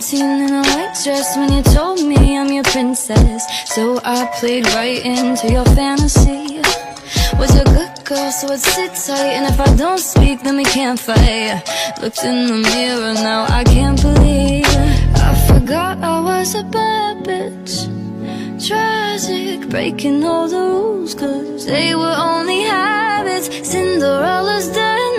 Seen in a white dress when you told me I'm your princess. So I played right into your fantasy. Was a good girl, so I'd sit tight, and if I don't speak, then we can't fight. Looked in the mirror, now I can't believe I forgot I was a bad bitch. Tragic, breaking all the rules, 'cause they were only habits. Cinderella's dead